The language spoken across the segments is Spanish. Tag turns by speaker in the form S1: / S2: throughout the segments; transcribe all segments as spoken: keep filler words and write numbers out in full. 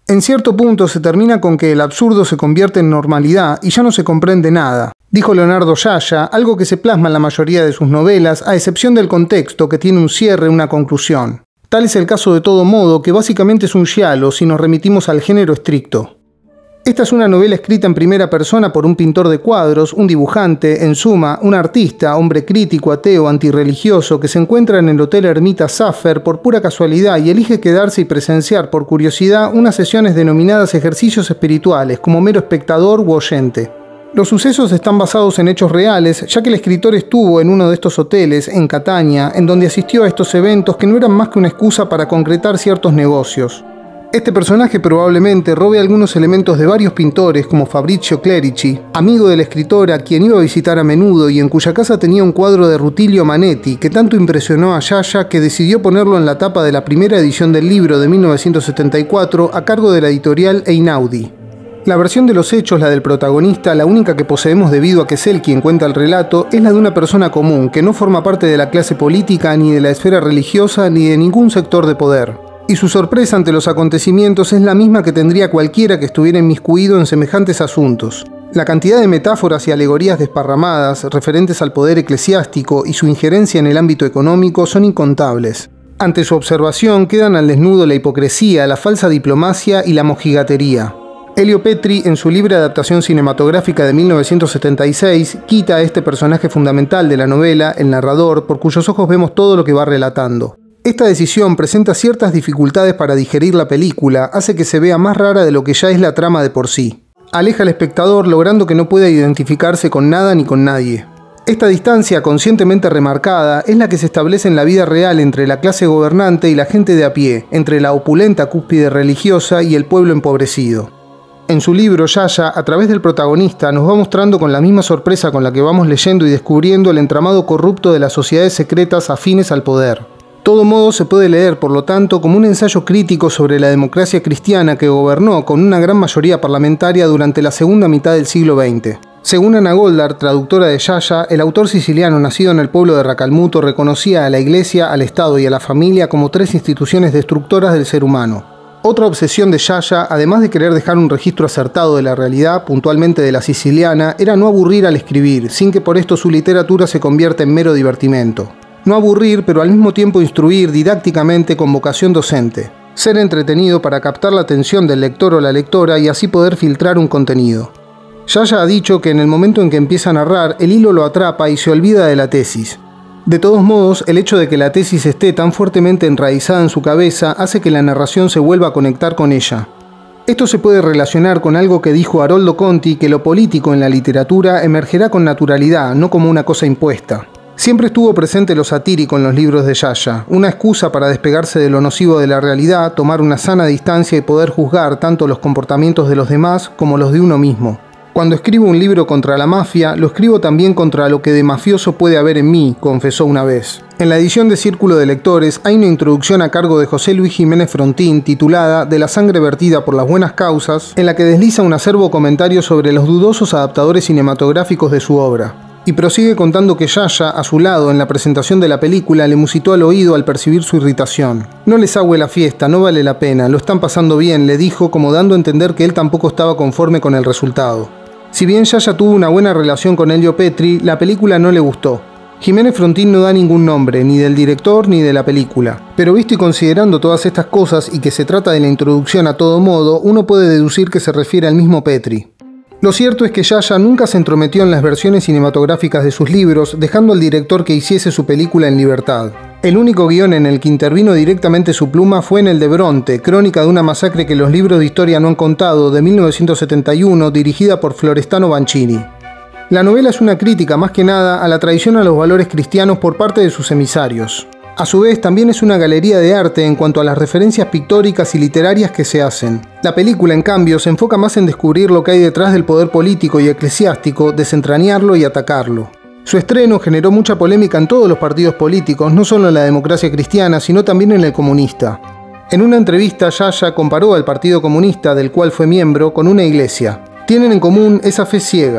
S1: En cierto punto se termina con que el absurdo se convierte en normalidad y ya no se comprende nada. Dijo Leonardo Yaya, algo que se plasma en la mayoría de sus novelas, a excepción del contexto, que tiene un cierre, una conclusión. Tal es el caso de Todo Modo, que básicamente es un giallo si nos remitimos al género estricto. Esta es una novela escrita en primera persona por un pintor de cuadros, un dibujante, en suma, un artista, hombre crítico, ateo, antirreligioso, que se encuentra en el Hotel Ermita Safer por pura casualidad y elige quedarse y presenciar por curiosidad unas sesiones denominadas ejercicios espirituales, como mero espectador u oyente. Los sucesos están basados en hechos reales, ya que el escritor estuvo en uno de estos hoteles, en Catania, en donde asistió a estos eventos que no eran más que una excusa para concretar ciertos negocios. Este personaje probablemente robe algunos elementos de varios pintores como Fabrizio Clerici, amigo del escritor a quien iba a visitar a menudo y en cuya casa tenía un cuadro de Rutilio Manetti que tanto impresionó a Yaya que decidió ponerlo en la tapa de la primera edición del libro de mil novecientos setenta y cuatro a cargo de la editorial Einaudi. La versión de los hechos, la del protagonista, la única que poseemos debido a que es él quien cuenta el relato, es la de una persona común que no forma parte de la clase política, ni de la esfera religiosa, ni de ningún sector de poder. Y su sorpresa ante los acontecimientos es la misma que tendría cualquiera que estuviera inmiscuido en semejantes asuntos. La cantidad de metáforas y alegorías desparramadas referentes al poder eclesiástico y su injerencia en el ámbito económico son incontables. Ante su observación quedan al desnudo la hipocresía, la falsa diplomacia y la mojigatería. Elio Petri, en su libre adaptación cinematográfica de mil novecientos setenta y seis, quita a este personaje fundamental de la novela, el narrador, por cuyos ojos vemos todo lo que va relatando. Esta decisión presenta ciertas dificultades para digerir la película, hace que se vea más rara de lo que ya es la trama de por sí. Aleja al espectador logrando que no pueda identificarse con nada ni con nadie. Esta distancia conscientemente remarcada es la que se establece en la vida real entre la clase gobernante y la gente de a pie, entre la opulenta cúspide religiosa y el pueblo empobrecido. En su libro, Yaya, a través del protagonista, nos va mostrando con la misma sorpresa con la que vamos leyendo y descubriendo el entramado corrupto de las sociedades secretas afines al poder. Todo Modo se puede leer, por lo tanto, como un ensayo crítico sobre la democracia cristiana que gobernó con una gran mayoría parlamentaria durante la segunda mitad del siglo veinte. Según Ana Goldar, traductora de Yaya, el autor siciliano nacido en el pueblo de Racalmuto reconocía a la Iglesia, al Estado y a la familia como tres instituciones destructoras del ser humano. Otra obsesión de Yaya, además de querer dejar un registro acertado de la realidad, puntualmente de la siciliana, era no aburrir al escribir, sin que por esto su literatura se convierta en mero divertimento. No aburrir, pero al mismo tiempo instruir didácticamente con vocación docente. Ser entretenido para captar la atención del lector o la lectora y así poder filtrar un contenido. Yaya ha dicho que en el momento en que empieza a narrar, el hilo lo atrapa y se olvida de la tesis. De todos modos, el hecho de que la tesis esté tan fuertemente enraizada en su cabeza hace que la narración se vuelva a conectar con ella. Esto se puede relacionar con algo que dijo Haroldo Conti, que lo político en la literatura emergerá con naturalidad, no como una cosa impuesta. Siempre estuvo presente lo satírico en los libros de Yaya, una excusa para despegarse de lo nocivo de la realidad, tomar una sana distancia y poder juzgar tanto los comportamientos de los demás como los de uno mismo. Cuando escribo un libro contra la mafia, lo escribo también contra lo que de mafioso puede haber en mí, confesó una vez. En la edición de Círculo de Lectores hay una introducción a cargo de José Luis Jiménez Frontín titulada De la sangre vertida por las buenas causas, en la que desliza un acervo comentario sobre los dudosos adaptadores cinematográficos de su obra. Y prosigue contando que Yaya, a su lado, en la presentación de la película, le musitó al oído al percibir su irritación. No les agüe la fiesta, no vale la pena, lo están pasando bien, le dijo, como dando a entender que él tampoco estaba conforme con el resultado. Si bien Yaya tuvo una buena relación con Elio Petri, la película no le gustó. Jiménez Frontín no da ningún nombre, ni del director ni de la película. Pero visto y considerando todas estas cosas y que se trata de la introducción a Todo Modo, uno puede deducir que se refiere al mismo Petri. Lo cierto es que Yaya nunca se entrometió en las versiones cinematográficas de sus libros, dejando al director que hiciese su película en libertad. El único guión en el que intervino directamente su pluma fue en el de Bronte, crónica de una masacre que los libros de historia no han contado, de mil novecientos setenta y uno, dirigida por Florestano Banchini. La novela es una crítica más que nada a la traición a los valores cristianos por parte de sus emisarios. A su vez, también es una galería de arte en cuanto a las referencias pictóricas y literarias que se hacen. La película, en cambio, se enfoca más en descubrir lo que hay detrás del poder político y eclesiástico, desentrañarlo y atacarlo. Su estreno generó mucha polémica en todos los partidos políticos, no solo en la democracia cristiana, sino también en el comunista. En una entrevista, Yaya comparó al Partido Comunista, del cual fue miembro, con una iglesia. Tienen en común esa fe ciega.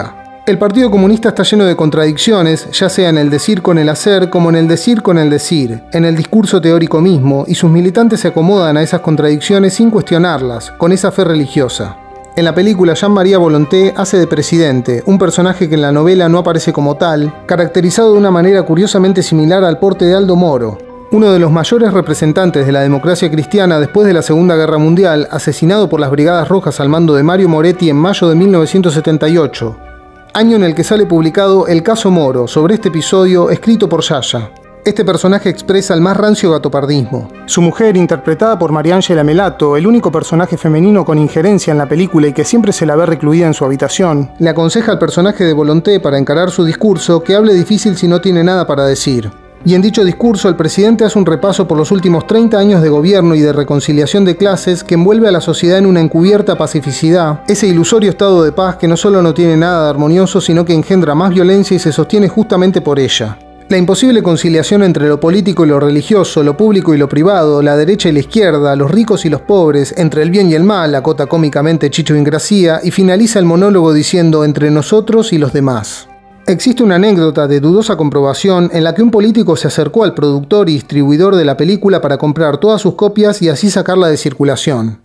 S1: El Partido Comunista está lleno de contradicciones, ya sea en el decir con el hacer, como en el decir con el decir, en el discurso teórico mismo, y sus militantes se acomodan a esas contradicciones sin cuestionarlas, con esa fe religiosa. En la película, Jean-Marie Volonté hace de presidente, un personaje que en la novela no aparece como tal, caracterizado de una manera curiosamente similar al porte de Aldo Moro, uno de los mayores representantes de la democracia cristiana después de la Segunda Guerra Mundial, asesinado por las Brigadas Rojas al mando de Mario Moretti en mayo de mil novecientos setenta y ocho. Año en el que sale publicado El caso Moro, sobre este episodio escrito por Yaya. Este personaje expresa el más rancio gatopardismo. Su mujer, interpretada por Mariangela Melato, el único personaje femenino con injerencia en la película y que siempre se la ve recluida en su habitación, le aconseja al personaje de Volonté para encarar su discurso que hable difícil si no tiene nada para decir. Y en dicho discurso el presidente hace un repaso por los últimos treinta años de gobierno y de reconciliación de clases que envuelve a la sociedad en una encubierta pacificidad, ese ilusorio estado de paz que no solo no tiene nada de armonioso, sino que engendra más violencia y se sostiene justamente por ella. La imposible conciliación entre lo político y lo religioso, lo público y lo privado, la derecha y la izquierda, los ricos y los pobres, entre el bien y el mal, acota cómicamente Chicho Ingrasía, y finaliza el monólogo diciendo entre nosotros y los demás. Existe una anécdota de dudosa comprobación en la que un político se acercó al productor y distribuidor de la película para comprar todas sus copias y así sacarla de circulación.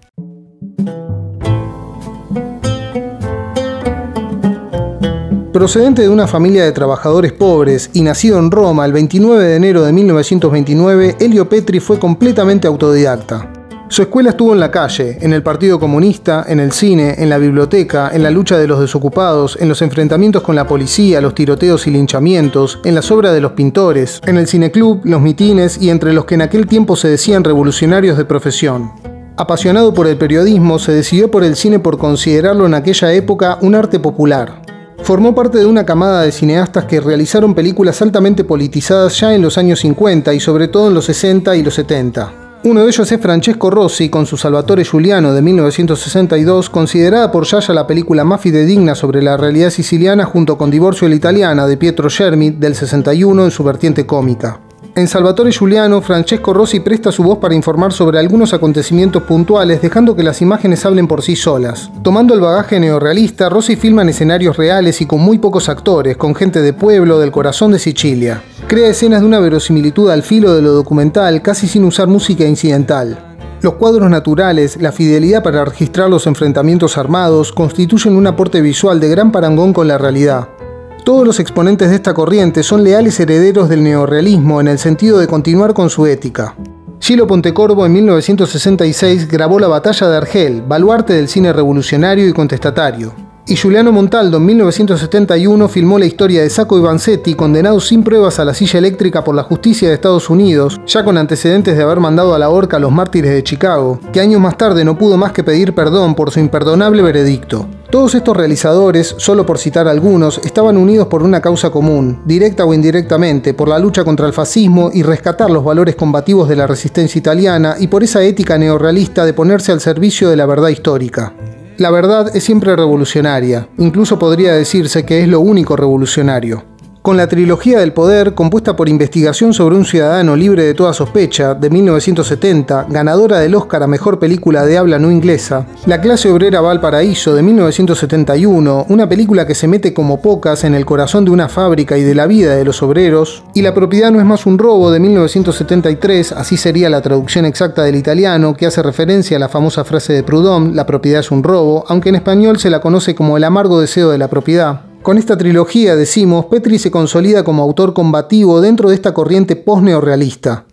S1: Procedente de una familia de trabajadores pobres y nacido en Roma el veintinueve de enero de mil novecientos veintinueve, Elio Petri fue completamente autodidacta. Su escuela estuvo en la calle, en el Partido Comunista, en el cine, en la biblioteca, en la lucha de los desocupados, en los enfrentamientos con la policía, los tiroteos y linchamientos, en las obras de los pintores, en el cineclub, los mitines y entre los que en aquel tiempo se decían revolucionarios de profesión. Apasionado por el periodismo, se decidió por el cine por considerarlo en aquella época un arte popular. Formó parte de una camada de cineastas que realizaron películas altamente politizadas ya en los años cincuenta y sobre todo en los sesenta y los setenta. Uno de ellos es Francesco Rossi con su Salvatore Giuliano de mil novecientos sesenta y dos, considerada por Yaya la película más fidedigna sobre la realidad siciliana junto con Divorzio all'Italiana de Pietro Germi del sesenta y uno en su vertiente cómica. En Salvatore Giuliano, Francesco Rossi presta su voz para informar sobre algunos acontecimientos puntuales, dejando que las imágenes hablen por sí solas. Tomando el bagaje neorrealista, Rossi filma en escenarios reales y con muy pocos actores, con gente de pueblo, del corazón de Sicilia. Crea escenas de una verosimilitud al filo de lo documental, casi sin usar música incidental. Los cuadros naturales, la fidelidad para registrar los enfrentamientos armados, constituyen un aporte visual de gran parangón con la realidad. Todos los exponentes de esta corriente son leales herederos del neorrealismo en el sentido de continuar con su ética. Gillo Pontecorvo en mil novecientos sesenta y seis grabó La batalla de Argel, baluarte del cine revolucionario y contestatario. Y Giuliano Montaldo en mil novecientos setenta y uno filmó la historia de Sacco y Vanzetti, condenados sin pruebas a la silla eléctrica por la justicia de Estados Unidos, ya con antecedentes de haber mandado a la horca a los mártires de Chicago, que años más tarde no pudo más que pedir perdón por su imperdonable veredicto. Todos estos realizadores, solo por citar algunos, estaban unidos por una causa común, directa o indirectamente, por la lucha contra el fascismo y rescatar los valores combativos de la resistencia italiana y por esa ética neorrealista de ponerse al servicio de la verdad histórica. La verdad es siempre revolucionaria, incluso podría decirse que es lo único revolucionario. Con la trilogía del poder, compuesta por Investigación sobre un ciudadano libre de toda sospecha, de mil novecientos setenta, ganadora del Oscar a Mejor Película de Habla No Inglesa, La clase obrera va al paraíso, de mil novecientos setenta y uno, una película que se mete como pocas en el corazón de una fábrica y de la vida de los obreros, y La propiedad no es más un robo, de mil novecientos setenta y tres, así sería la traducción exacta del italiano, que hace referencia a la famosa frase de Proudhon, la propiedad es un robo, aunque en español se la conoce como el amargo deseo de la propiedad. Con esta trilogía, decimos, Petri se consolida como autor combativo dentro de esta corriente post-neorrealista.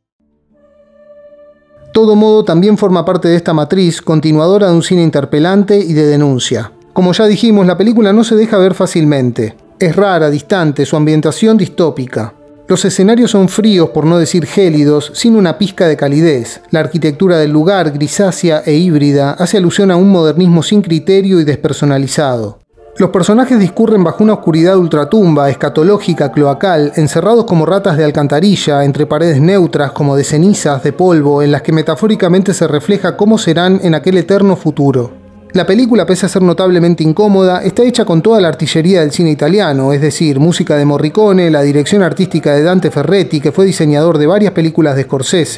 S1: Todo modo también forma parte de esta matriz, continuadora de un cine interpelante y de denuncia. Como ya dijimos, la película no se deja ver fácilmente. Es rara, distante, su ambientación distópica. Los escenarios son fríos, por no decir gélidos, sin una pizca de calidez. La arquitectura del lugar, grisácea e híbrida, hace alusión a un modernismo sin criterio y despersonalizado. Los personajes discurren bajo una oscuridad ultratumba, escatológica, cloacal, encerrados como ratas de alcantarilla, entre paredes neutras como de cenizas, de polvo, en las que metafóricamente se refleja cómo serán en aquel eterno futuro. La película, pese a ser notablemente incómoda, está hecha con toda la artillería del cine italiano, es decir, música de Morricone, la dirección artística de Dante Ferretti, que fue diseñador de varias películas de Scorsese.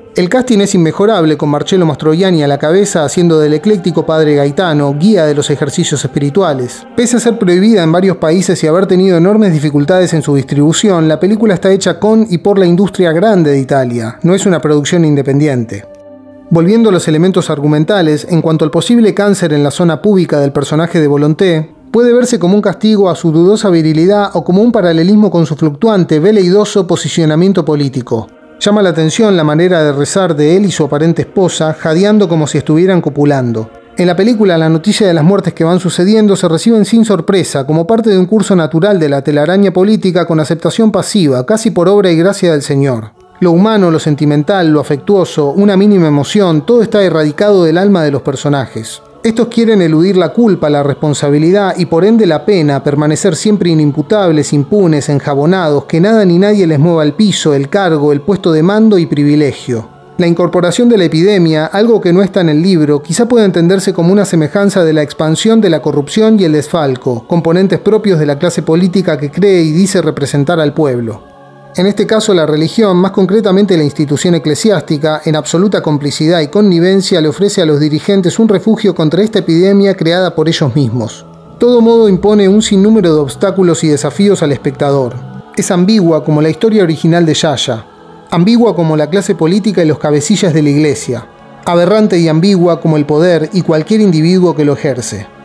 S1: El casting es inmejorable, con Marcello Mastroianni a la cabeza haciendo del ecléctico padre Gaetano, guía de los ejercicios espirituales. Pese a ser prohibida en varios países y haber tenido enormes dificultades en su distribución, la película está hecha con y por la industria grande de Italia, no es una producción independiente. Volviendo a los elementos argumentales, en cuanto al posible cáncer en la zona púbica del personaje de Volonté, puede verse como un castigo a su dudosa virilidad o como un paralelismo con su fluctuante, veleidoso posicionamiento político. Llama la atención la manera de rezar de él y su aparente esposa, jadeando como si estuvieran copulando. En la película, la noticia de las muertes que van sucediendo se reciben sin sorpresa, como parte de un curso natural de la telaraña política con aceptación pasiva, casi por obra y gracia del Señor. Lo humano, lo sentimental, lo afectuoso, una mínima emoción, todo está erradicado del alma de los personajes. Estos quieren eludir la culpa, la responsabilidad y por ende la pena, permanecer siempre inimputables, impunes, enjabonados, que nada ni nadie les mueva el piso, el cargo, el puesto de mando y privilegio. La incorporación de la epidemia, algo que no está en el libro, quizá pueda entenderse como una semejanza de la expansión de la corrupción y el desfalco, componentes propios de la clase política que cree y dice representar al pueblo. En este caso, la religión, más concretamente la institución eclesiástica, en absoluta complicidad y connivencia, le ofrece a los dirigentes un refugio contra esta epidemia creada por ellos mismos. Todo modo impone un sinnúmero de obstáculos y desafíos al espectador. Es ambigua como la historia original de Yaya, ambigua como la clase política y los cabecillas de la iglesia, aberrante y ambigua como el poder y cualquier individuo que lo ejerce.